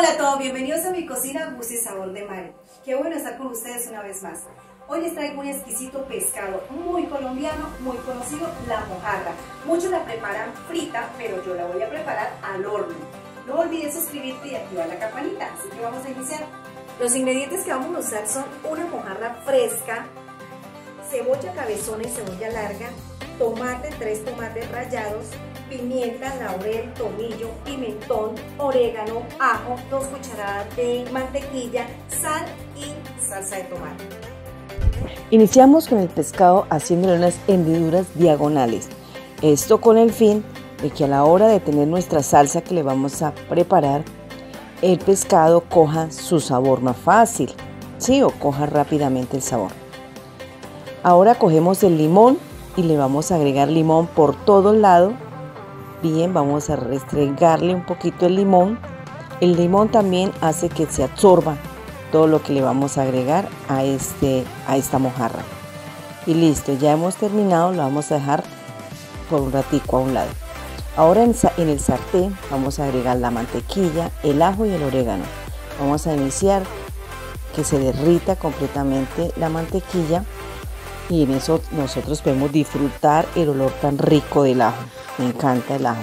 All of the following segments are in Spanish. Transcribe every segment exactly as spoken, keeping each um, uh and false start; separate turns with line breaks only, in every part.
Hola a todos, bienvenidos a mi cocina Gusto y Sabor de Mari. Qué bueno estar con ustedes una vez más. Hoy les traigo un exquisito pescado muy colombiano, muy conocido, la mojarra. Muchos la preparan frita, pero yo la voy a preparar al horno. No olvides suscribirte y activar la campanita, así que vamos a iniciar. Los ingredientes que vamos a usar son una mojarra fresca, cebolla cabezona y cebolla larga, tomate, tres tomates rallados, pimienta, laurel, tomillo, pimentón, orégano, ajo, dos cucharadas de mantequilla, sal y salsa de tomate.
Iniciamos con el pescado haciéndole unas hendiduras diagonales. Esto con el fin de que a la hora de tener nuestra salsa que le vamos a preparar, el pescado coja su sabor más fácil, ¿sí? O coja rápidamente el sabor. Ahora cogemos el limón y le vamos a agregar limón por todo lado. Bien, vamos a restregarle un poquito el limón. El limón también hace que se absorba todo lo que le vamos a agregar a, este, a esta mojarra. Y listo, ya hemos terminado, lo vamos a dejar por un ratico a un lado. Ahora en, en el sartén vamos a agregar la mantequilla, el ajo y el orégano. Vamos a iniciar que se derrita completamente la mantequilla y en eso nosotros podemos disfrutar el olor tan rico del ajo. Me encanta el ajo.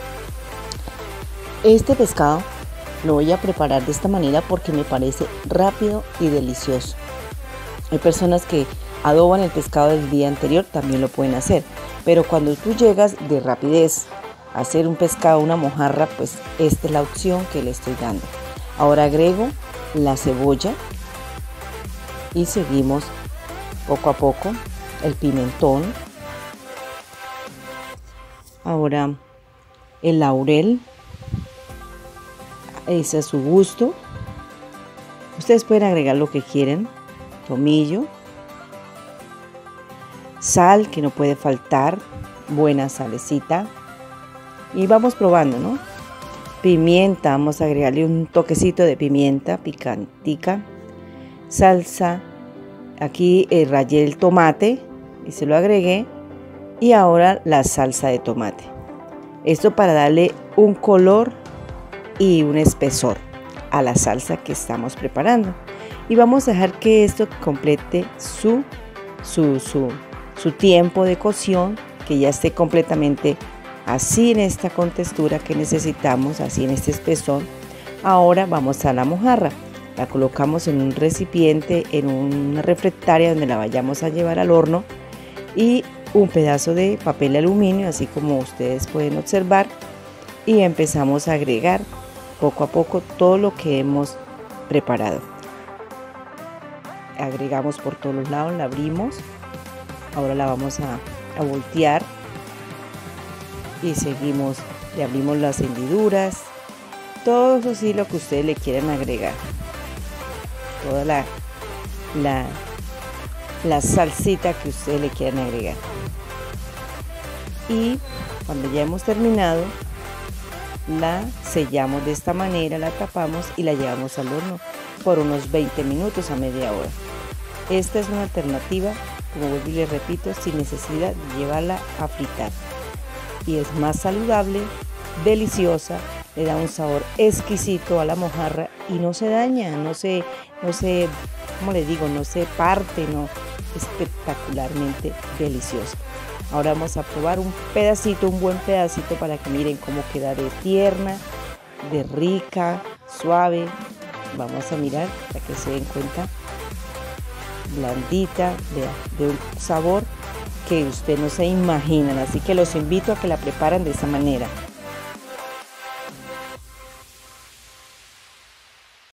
Este pescado lo voy a preparar de esta manera porque me parece rápido y delicioso. Hay personas que adoban el pescado del día anterior, también lo pueden hacer. Pero cuando tú llegas de rapidez a hacer un pescado, una mojarra, pues esta es la opción que le estoy dando. Ahora agrego la cebolla y seguimos poco a poco el pimentón. Ahora el laurel, ese es a su gusto. Ustedes pueden agregar lo que quieren, tomillo, sal que no puede faltar, buena salecita y vamos probando, ¿no? Pimienta, vamos a agregarle un toquecito de pimienta picantica, salsa, aquí eh, rallé el tomate y se lo agregué. Y ahora la salsa de tomate. Esto para darle un color y un espesor a la salsa que estamos preparando. Y vamos a dejar que esto complete su, su, su, su tiempo de cocción, que ya esté completamente así en esta contextura que necesitamos, así en este espesor. Ahora vamos a la mojarra. La colocamos en un recipiente, en una refractaria donde la vayamos a llevar al horno. Y un pedazo de papel de aluminio, así como ustedes pueden observar, y empezamos a agregar poco a poco todo lo que hemos preparado. Agregamos por todos los lados, la abrimos, ahora la vamos a, a voltear y seguimos, le abrimos las hendiduras, todo eso sí lo que ustedes le quieran agregar, toda la, la la salsita que ustedes le quieran agregar. Y cuando ya hemos terminado, la sellamos de esta manera, la tapamos y la llevamos al horno por unos veinte minutos a media hora. Esta es una alternativa, como vuelvo y les repito, sin necesidad de llevarla a fritar. Y es más saludable, deliciosa, le da un sabor exquisito a la mojarra y no se daña, no se, no se, ¿cómo les digo? No se parte, no, espectacularmente deliciosa. Ahora vamos a probar un pedacito, un buen pedacito para que miren cómo queda de tierna, de rica, suave. Vamos a mirar para que se den cuenta, blandita, de, de un sabor que ustedes no se imaginan. Así que los invito a que la preparen de esa manera.